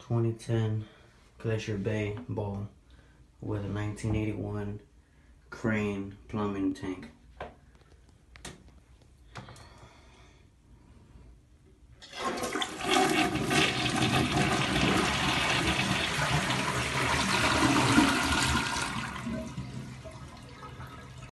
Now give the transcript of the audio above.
2010 Glacier Bay bowl with a 1981 Crane plumbing tank.